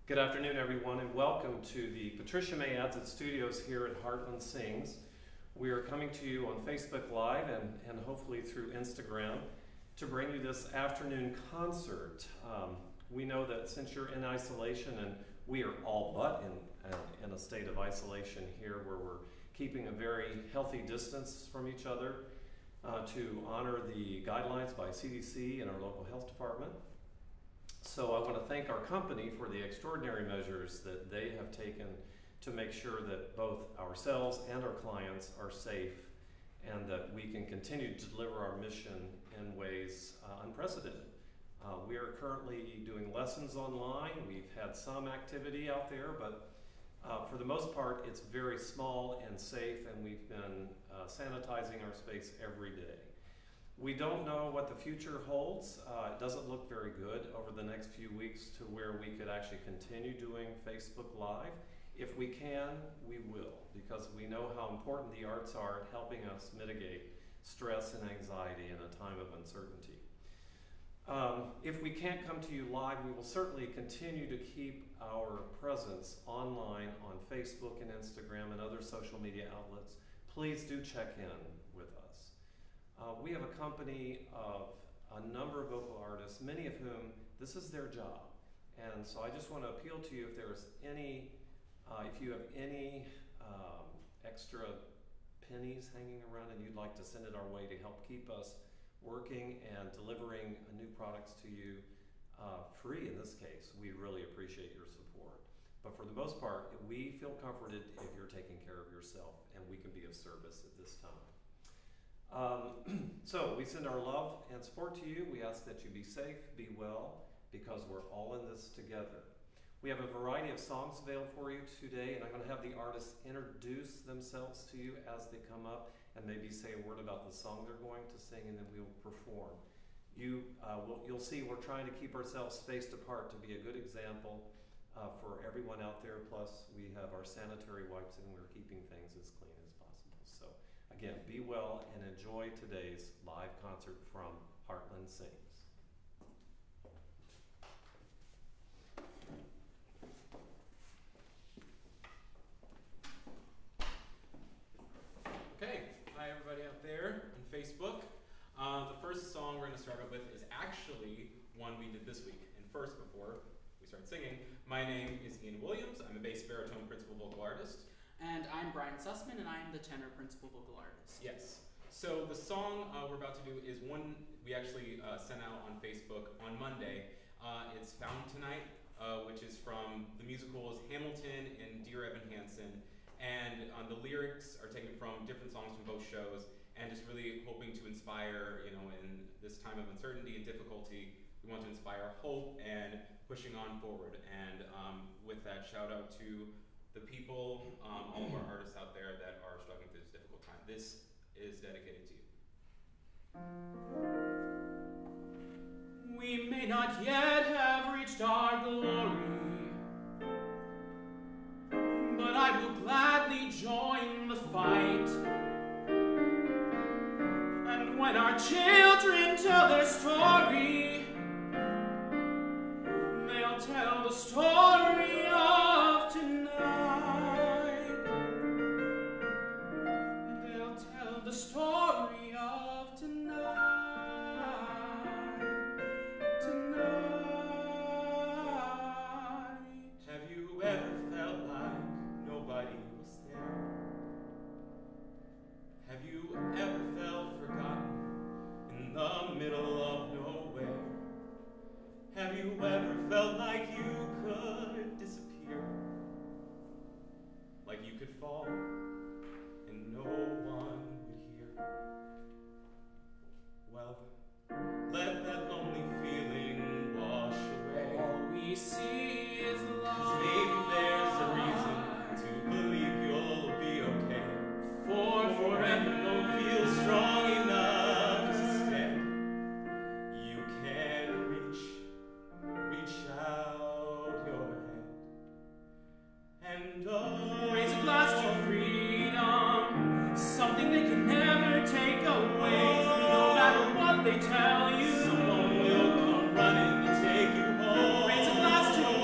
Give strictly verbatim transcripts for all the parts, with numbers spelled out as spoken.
Good afternoon, everyone, and welcome to the Patricia May Adds It Studios here at Heartland Sings. We are coming to you on Facebook Live and, and hopefully through Instagram to bring you this afternoon concert. Um, we know that since you're in isolation, and we are all but in, uh, in a state of isolation here where we're keeping a very healthy distance from each other uh, to honor the guidelines by C D C and our local health department. So I want to thank our company for the extraordinary measures that they have taken to make sure that both ourselves and our clients are safe and that we can continue to deliver our mission in ways uh, unprecedented. Uh, we are currently doing lessons online. We've had some activity out there, but uh, for the most part, it's very small and safe, and we've been uh, sanitizing our space every day. We don't know what the future holds. Uh, it doesn't look very good over the next few weeks to where we could actually continue doing Facebook Live. If we can, we will, because we know how important the arts are at helping us mitigate stress and anxiety in a time of uncertainty. Um, if we can't come to you live, we will certainly continue to keep our presence online on Facebook and Instagram and other social media outlets. Please do check in with us. Uh, we have a company of a number of vocal artists, many of whom this is their job. And so I just want to appeal to you if there's any, uh, if you have any um, extra pennies hanging around and you'd like to send it our way to help keep us working and delivering new products to you uh, free in this case, we really appreciate your support. But for the most part, we feel comforted if you're taking care of yourself and we can be of service at this time. Um, so we send our love and support to you. We ask that you be safe, be well, because we're all in this together. We have a variety of songs available for you today, and I'm going to have the artists introduce themselves to you as they come up and maybe say a word about the song they're going to sing, and then we will perform. You, uh, will, you'll see we're trying to keep ourselves spaced apart to be a good example uh, for everyone out there. Plus, we have our sanitary wipes, and we're keeping things as clean as possible. So. Again, be well and enjoy today's live concert from Heartland Sings. Okay, hi everybody out there on Facebook. Uh, the first song we're going to start out with is actually one we did this week. And first, before we start singing, my name is Ian Williams. I'm a bass baritone principal vocal artist. And I'm Brian Sussman, and I'm the tenor principal vocal artist. Yes. So the song uh, we're about to do is one we actually uh, sent out on Facebook on Monday. Uh, it's Found Tonight, uh, which is from the musicals Hamilton and Dear Evan Hansen. And uh, the lyrics are taken from different songs from both shows, and just really hoping to inspire, you know, in this time of uncertainty and difficulty, we want to inspire hope and pushing on forward. And um, with that, shout out to the people, um, all of our artists out there that are struggling through this difficult time. This is dedicated to you. We may not yet have reached our glory, but I will gladly join the fight. And when our children tell their story, they'll tell the story of tonight. The story of tonight, tonight. Have you ever felt like nobody was there? Have you ever felt forgotten in the middle of nowhere? Have you ever felt like you could disappear? Like you could fall and no one well, let that lonely feeling wash away. All we see is love. 'Cause maybe there's a reason to believe you'll be okay. For forever you don't feel strong enough to stand. You can reach, reach out your hand and oh, raise a glass to freedom, something they can never take away. No matter what they tell you, someone will come running to take you home. Raise a glass to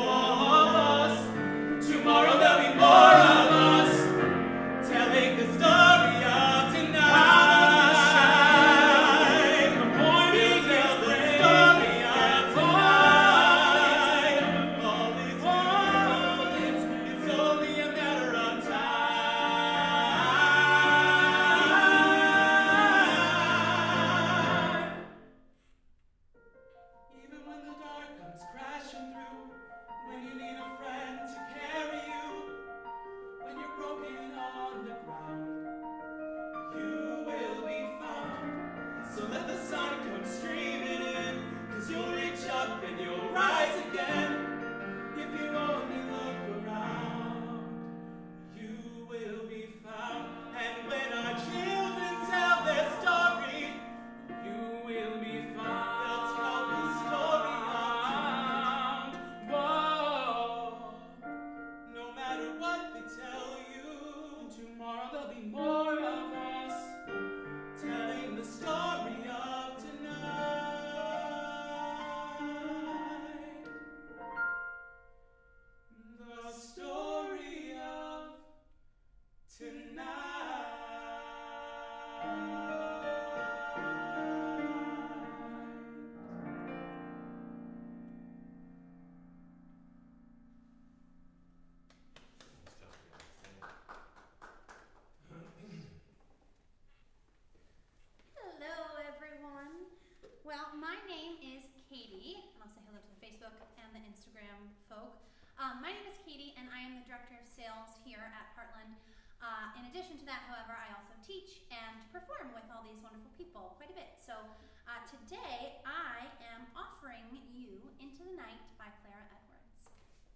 Instagram folk. Um, my name is Katie, and I am the Director of Sales here at Heartland. Uh, in addition to that, however, I also teach and perform with all these wonderful people quite a bit. So uh, today, I am offering you Into the Night by Clara Edwards.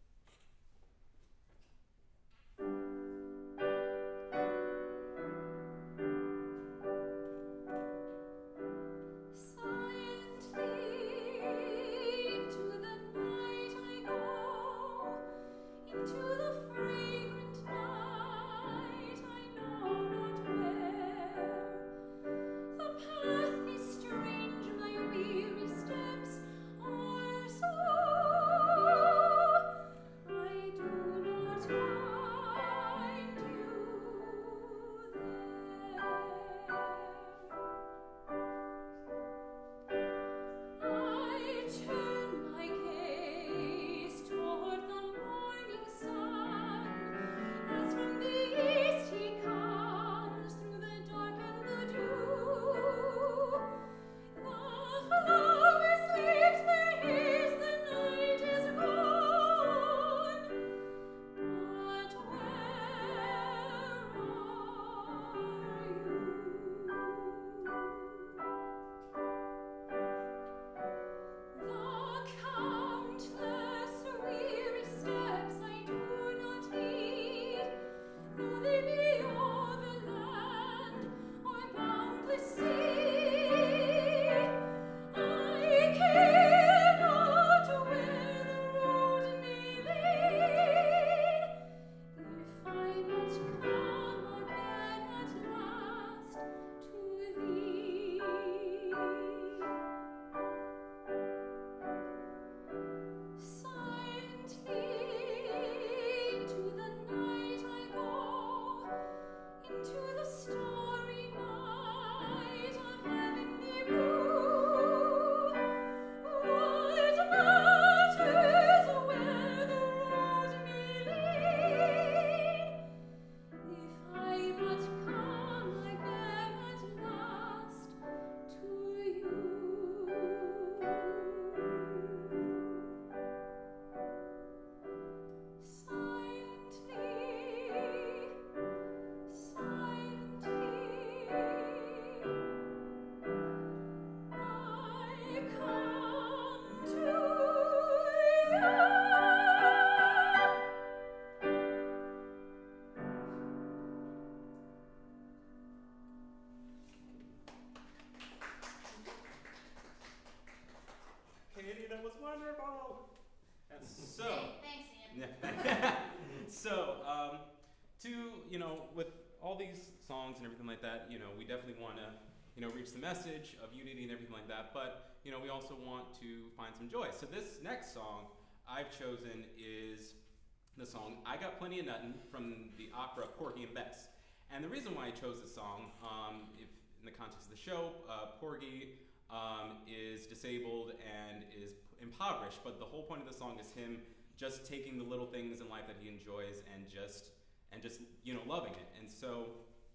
And everything like that, you know, we definitely want to, you know, reach the message of unity and everything like that, but, you know, we also want to find some joy. So this next song I've chosen is the song I Got Plenty of Nuttin' from the opera Porgy and Bess. And the reason why I chose this song, um, if in the context of the show, uh, Porgy um, is disabled and is impoverished, but the whole point of the song is him just taking the little things in life that he enjoys and just, and just, you know, loving it. And so,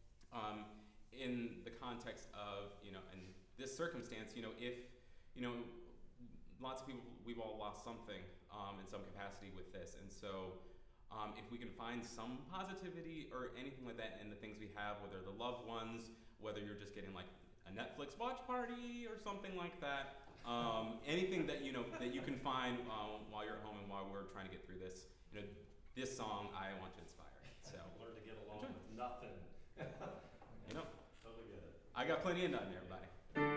Um, in the context of, you know, in this circumstance, you know, if, you know, lots of people, we've all lost something um, in some capacity with this. And so um, if we can find some positivity or anything like that in the things we have, whether the loved ones, whether you're just getting like a Netflix watch party or something like that, um, anything that, you know, that you can find um, while you're at home and while we're trying to get through this, you know, this song I want to inspire. So learn to get along with nothing. You know, totally get it. I got plenty of nothing, everybody.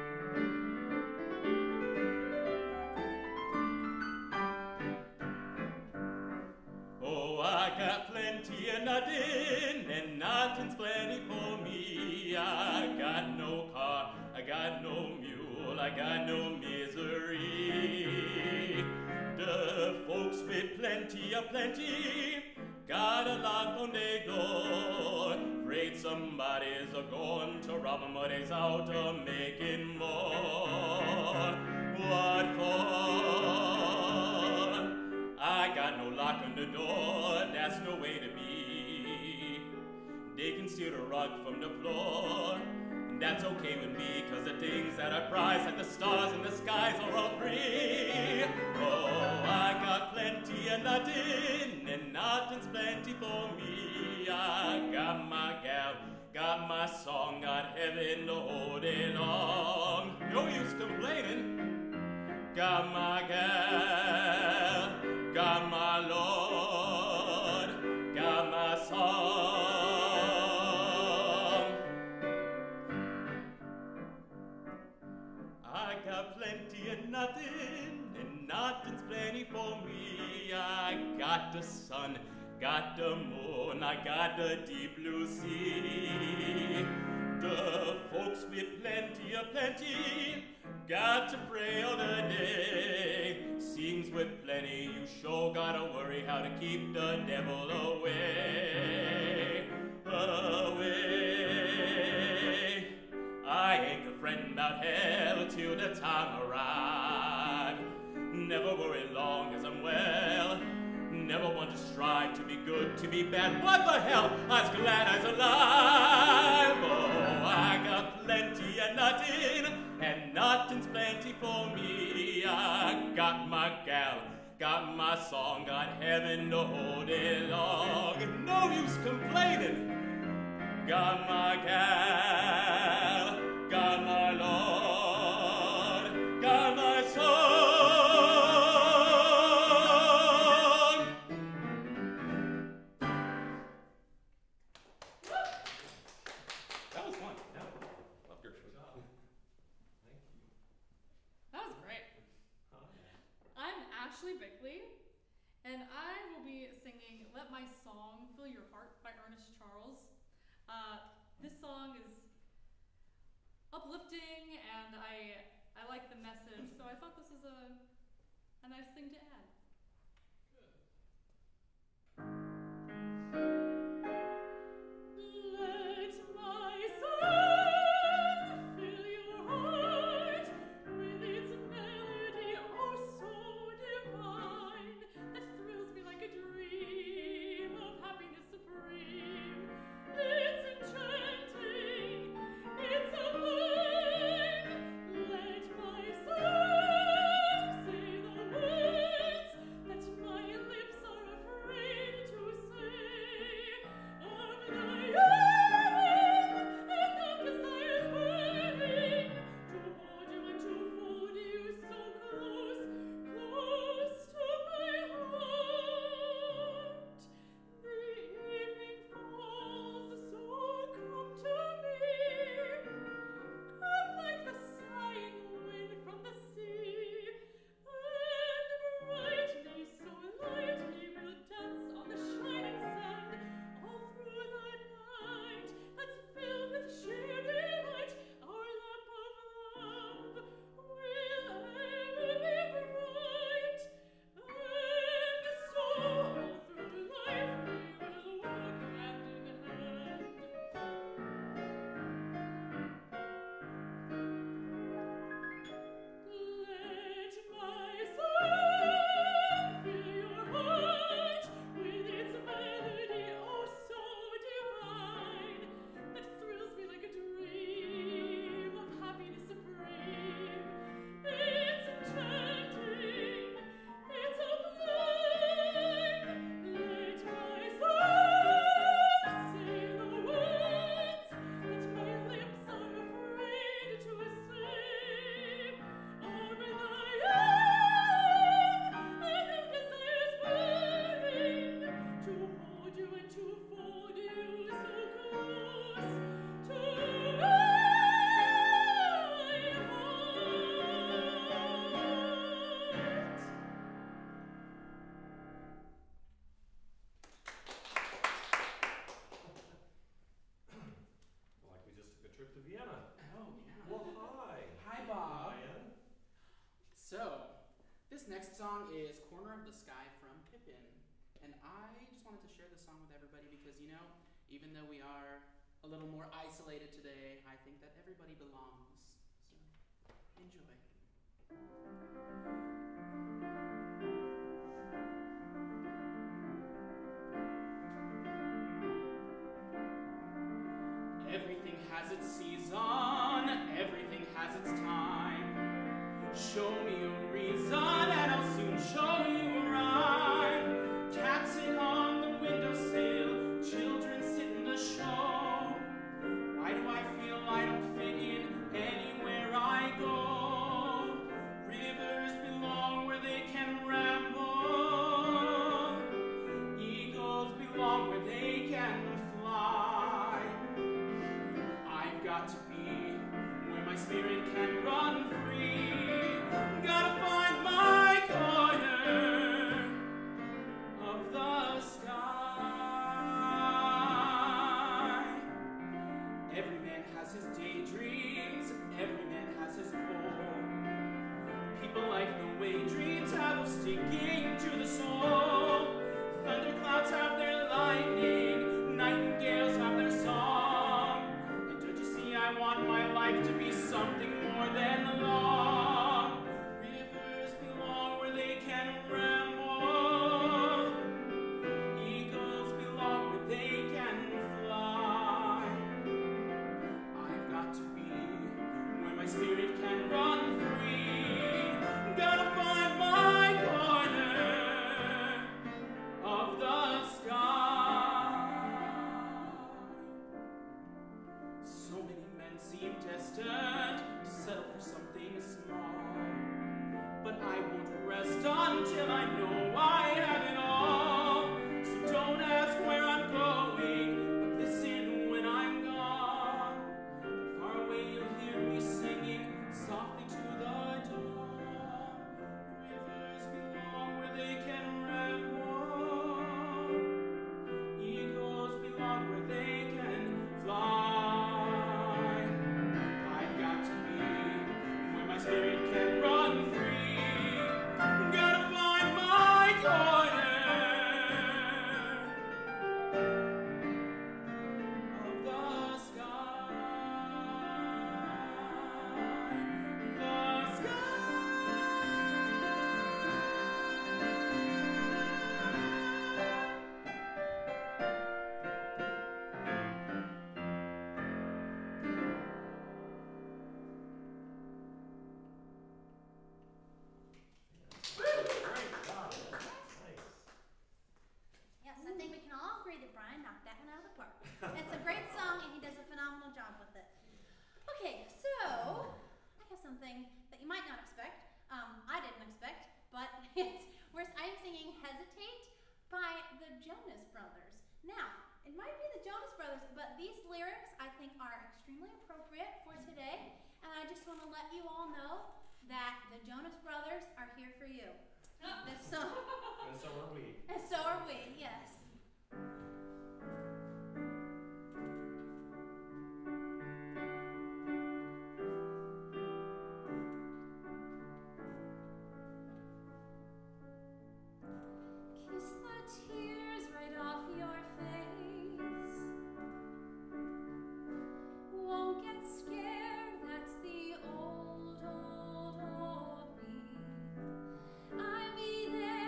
Oh, I got plenty of nothing, and nothing's plenty for me. I got no car, I got no mule, I got no misery. The folks with plenty of plenty got a lock on their door. Afraid somebody's a-going to rob 'em, but they's out to making more. What for? I got no lock on the door, that's no way to be. They can steal the rug from the floor, and that's okay with me, 'cause the things that I prize, like the stars in the skies, are all free. Oh, I got plenty and nothing, and nothing's plenty for me. I got my gal, got my song, got heaven to hold it on. No use complaining. Got my gal, got my Lord, got my song. I got plenty and nothing, and nothing's plenty for me. I got the sun, got the moon, I got the deep blue sea. The folks with plenty of plenty got to pray all the day. Seems with plenty you sure gotta worry how to keep the devil away. Away. I ain't a friend about hell till the time arrive. Never worry long as I'm well. Never want to strive to be good, to be bad. What the hell? I's glad I's alive. Oh, I got plenty and nothing, and nothing's plenty for me. I got my gal, got my song, got heaven to hold it long. No use complaining. Got my gal, got my Lord, got my song. That was fun. Yeah, love your job. Thank you. That was great. Hi. I'm Ashley Bickley, and I will be singing Let My Song Fill Your Heart by Ernest Charles. Uh, this song is uplifting, and I I like the message, so I thought this was a, a nice thing to add. Let my song fill your heart with its melody, oh so divine, that thrills me like a dream of happiness supreme. It's enchanting, it's sublime. Let my song say the words that my lips are afraid to say. Of the yearning and of desires burning, to hold you and to fold you so close, close to my heart. The evening falls, so come to me. Come like the sighing wind from the sea, and brightly, so lightly, we'll dance on the shining sand all through the night. That's filled with sheer delight. Our lamp of love will ever be bright, and so all through life we will walk hand in hand. Let my song fill your heart with its melody, oh so divine, that thrills me like a dream of happiness supreme. It's enchanting, it's sublime. Let my song say the words that my lips are afraid to say. Of the yearning and of desires burning, to hold you and to fold you so close to my Like we just took a trip to Vienna. Oh, yeah. Well, hi. Hi, Bob. Ryan. So, this next song is Corner of the Sky from Pippin. And I just wanted to share this song with everybody because, you know, even though we are a little more isolated today, I think that everybody belongs. So, enjoy. Everything has its season, everything has its time. Show me a reason and I'll soon show you a rhyme. until I know I have it all. So don't ask where I'm going, but listen when I'm gone. Far away you'll hear me singing softly to the dawn. Rivers belong where they can ramble. Eagles belong where they can fly. I've got to be where my spirit can run free. Gotta find my corner of the sky. The sky. Great job. Nice. Yes, I think we can all agree that Brian knocked that one out of the park. It's a great song, and he does a phenomenal job with it. Okay, so I have something that you might not expect. Um, I didn't expect, but it's where I'm singing "Hesitate" by the Jonas Brothers. Now, it might be the Jonas Brothers, but these lyrics I think are extremely appropriate for today, and I just want to let you all know that the Jonas Brothers are here for you. This song. And so are we. And so are we, yes. Kiss the tears right off your face. Won't get scared, that's the old, old, old me. I'll be there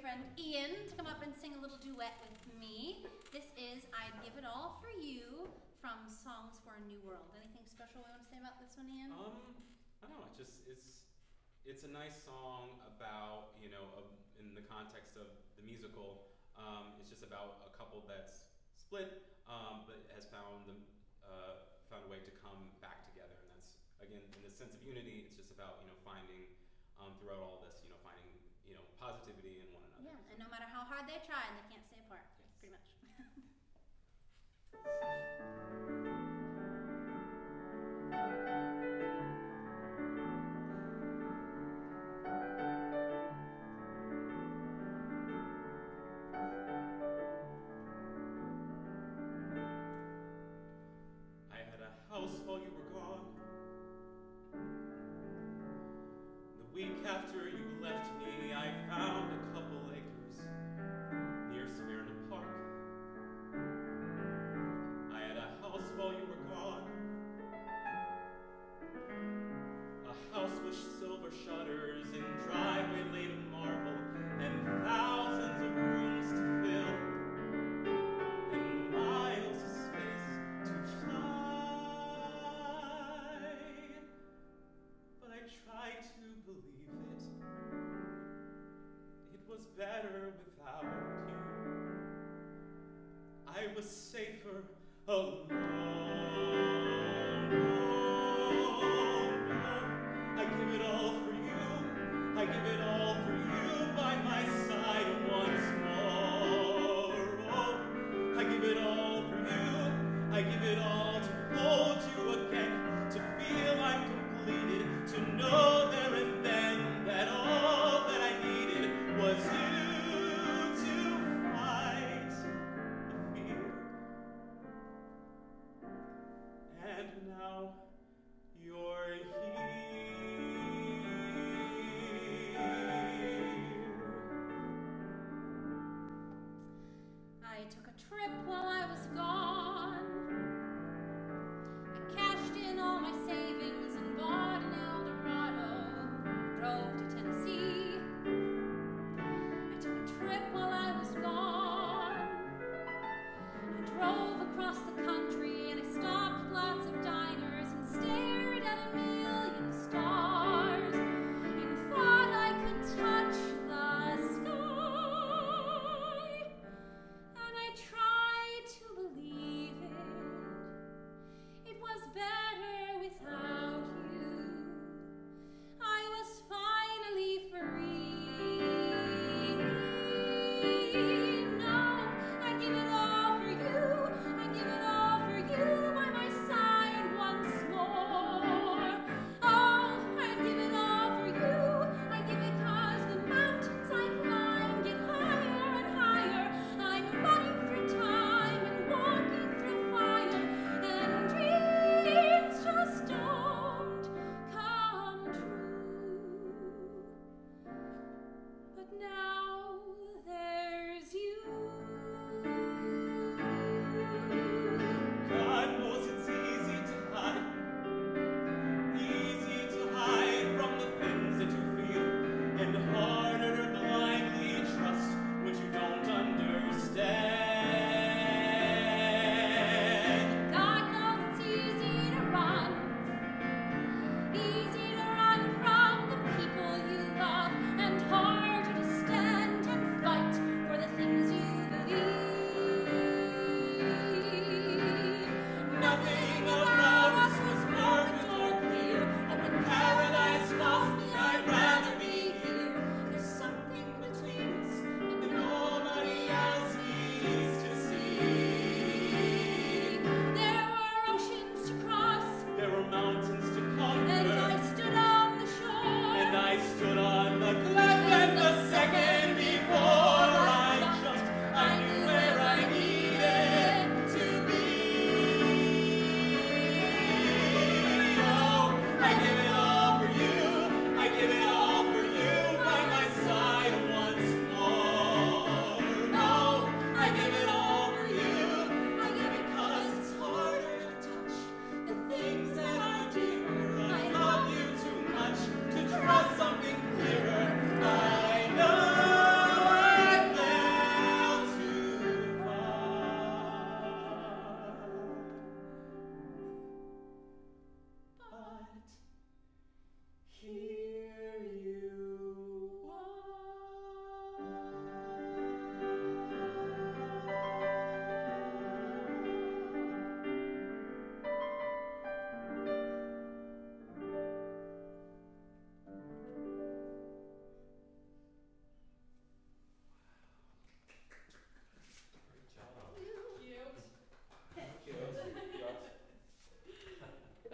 friend Ian to come up and sing a little duet with me. This is I'd Give It All For You from Songs for a New World. Anything special we want to say about this one, Ian? Um, I don't know. It just it's it's a nice song about, you know, a, in the context of the musical. Um, it's just about a couple that's split, um, but has found the uh, found a way to come back together, and that's again in the sense of unity. It's just about, you know, finding um, throughout all this, you know, finding, you know, positivity in one another. Yeah, and no matter how hard they try, they can't stay apart. Yes. Pretty much. I had a house while you were gone. The week after you left me, I found a couple acres near Smyrna Park. I had a house while you were gone. A house with silver shutters and driveway laid in marble and thousands of rooms to fill and miles of space to fly. But I tried to believe it. It was better without you. I was safer alone. I give it all for you. I give it all for you by my side once more. Oh, I give it all for you. I give it all to hold you again, to feel I'm completed, to know there and then that all that I needed was you to fight the fear. And now you're here. I took a trip while I was gone. I cashed in all my savings and bought an Eldorado. Drove to Tennessee. I took a trip while I was gone. I drove across the country and I stopped lots of diners and stared at a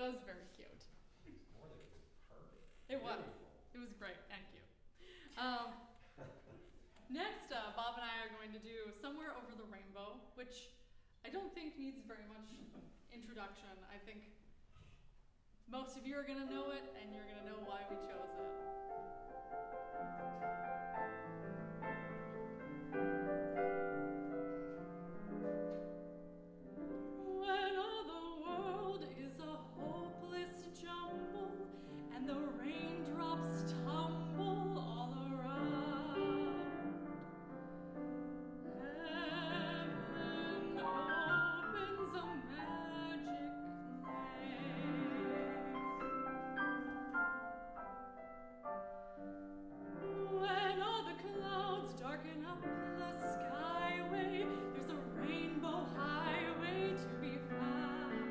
That was very cute. More than it was perfect. It was. Beautiful. It was great. Thank you. Um, next, uh, Bob and I are going to do Somewhere Over the Rainbow, which I don't think needs very much introduction. I think most of you are going to know it, and you're going to know why we chose it. When all the world is a hopeless jumble, and the raindrops tumble all around, heaven opens a magic lane. When all the clouds darken up the skyway, there's a rainbow highway to be found.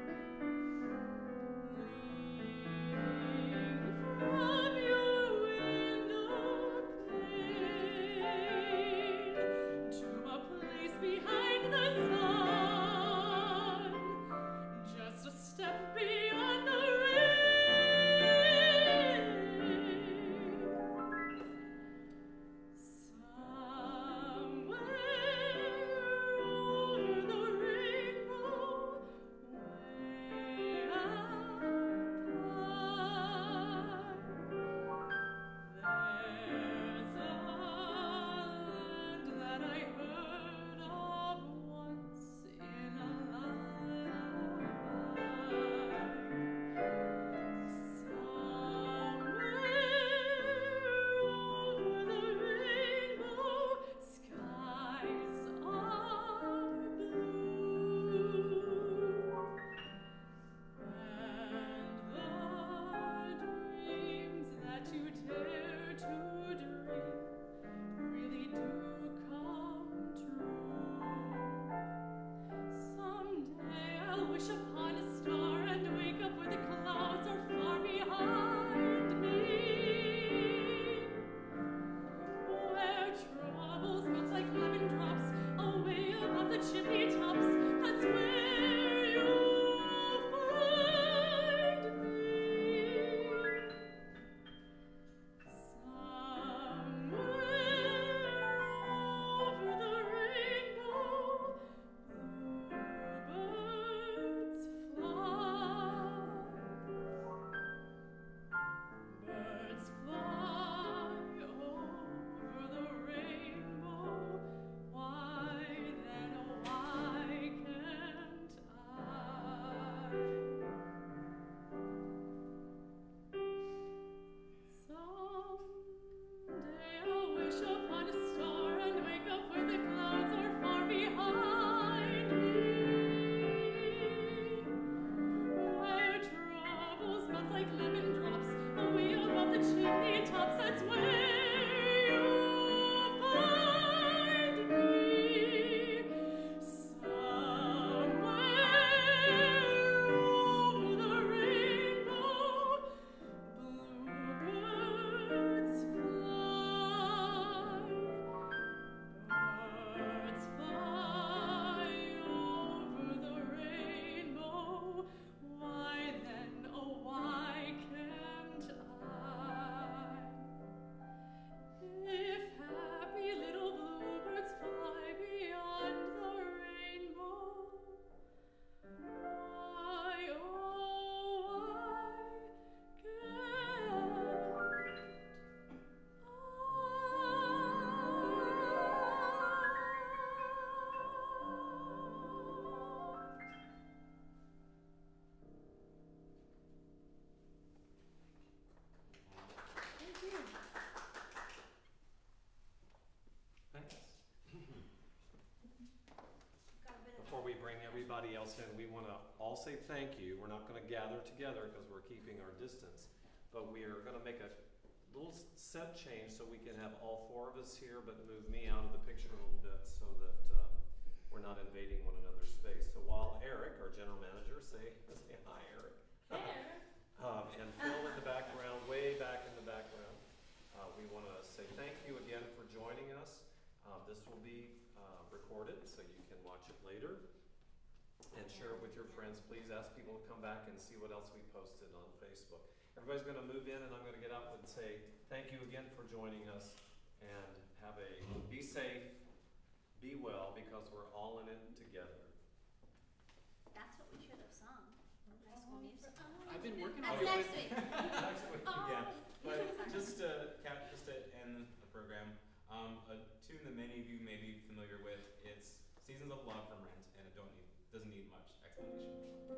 Leading from your window pane to a place behind the sun, just a step beyond the rain. Somewhere over the rainbow, way up high, there's a land that I heard of once in a lullaby. Somewhere over the rainbow, skies are blue, and the dreams that you dare to dream really do come true. Someday I'll wish upon a star and wake up where the clouds are far behind me, where troubles melt like lemon drops away above the chimney tops. That's where you'll find me. Somewhere over the rainbow, bluebirds fly. Birds fly over the rainbow. Why then, oh, why can't I? Someday I'll wish upon a star and wake up where the clouds are far behind me, where troubles melt like lemon drops away above the chimney tops. That's where you'll find me. Somewhere over the rainbow, bluebirds fly. Birds fly over the rainbow. Why then, oh, why can't I? If happy little bluebirds fly beyond the rainbow, why, oh, why can't Thank you. Thanks. Before we bring everybody else in, we want to all say thank you. We're not going to gather together because we're keeping our distance, but we are going to make a little s- set change so we can have all four of us here, but move me out of the picture a little bit so that uh, we're not invading one another's space. So while Eric, our general manager, say, say hi, Eric. Um, and Phil in the background, way back in the background. Uh, we want to say thank you again for joining us. Uh, this will be uh, recorded so you can watch it later. and share it with your friends. Please ask people to come back and see what else we posted on Facebook. Everybody's going to move in, and I'm going to get up and say thank you again for joining us, and have a be safe, be well, because we're all in it together. That's what we should have sung from High School Musical. I've been working That's on it. next week. Next week, Oh. yeah. But just to cap, just to end the program, um, a tune that many of you may be familiar with. It's "Seasons of Love" from Rent, and it don't need doesn't need much explanation.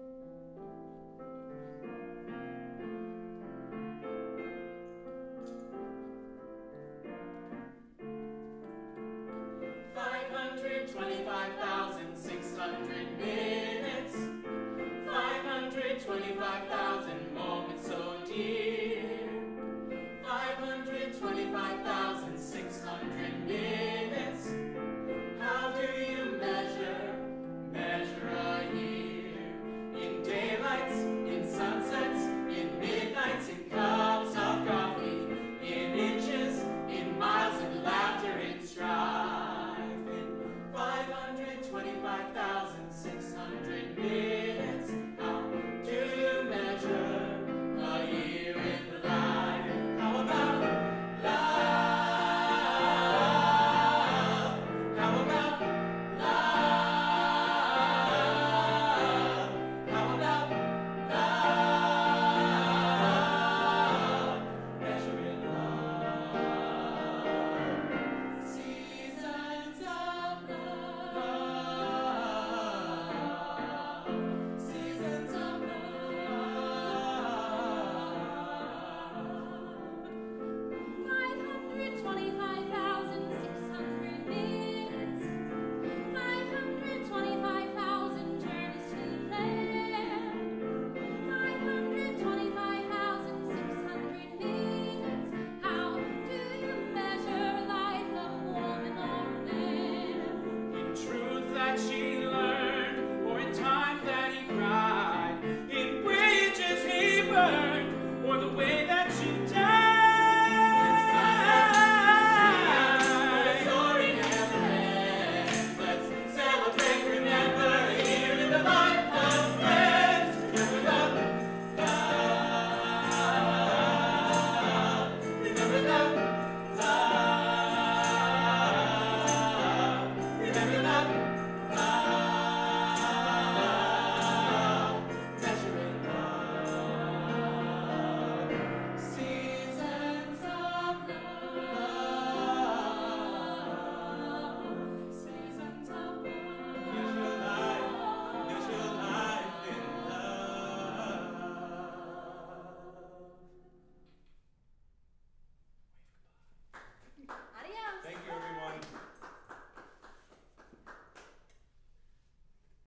Five hundred twenty-five thousand six hundred minutes. Five hundred twenty-five thousand moments so dear.